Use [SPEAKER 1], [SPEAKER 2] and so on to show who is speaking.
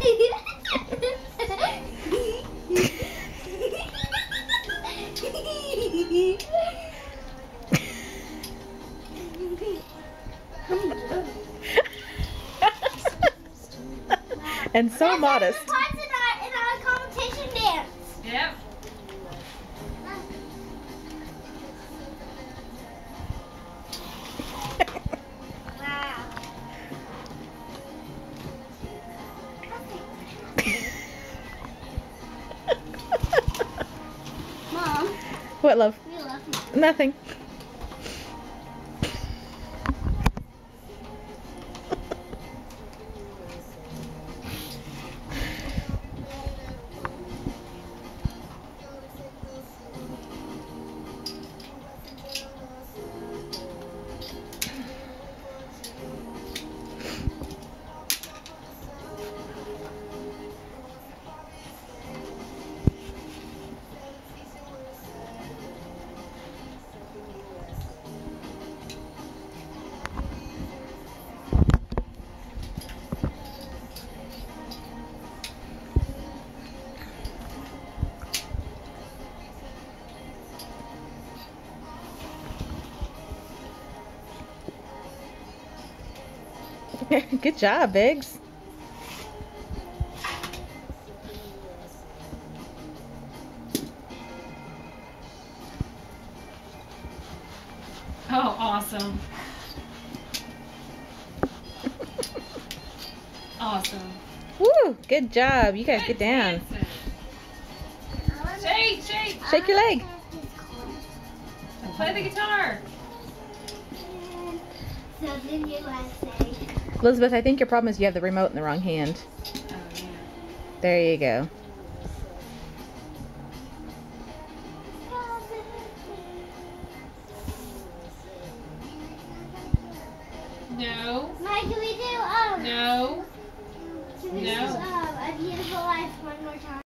[SPEAKER 1] And so modest.
[SPEAKER 2] Parts in our competition dance.
[SPEAKER 3] Yep.
[SPEAKER 2] Wow. Mom,
[SPEAKER 1] What, love?
[SPEAKER 2] we love you.
[SPEAKER 1] Nothing. Good job, Biggs.
[SPEAKER 3] Oh, awesome. Awesome.
[SPEAKER 1] Woo! Good job. You guys get down.
[SPEAKER 3] Shake, shake.
[SPEAKER 1] Shake your leg.
[SPEAKER 3] Play the guitar.
[SPEAKER 2] So then you say.
[SPEAKER 1] Elizabeth, I think your problem is you have the remote in the wrong hand.
[SPEAKER 3] Oh, yeah.
[SPEAKER 1] There you go.
[SPEAKER 3] No.
[SPEAKER 2] Mike, can we do
[SPEAKER 3] No.
[SPEAKER 2] can we do
[SPEAKER 3] No.
[SPEAKER 2] A Beautiful Life one more time?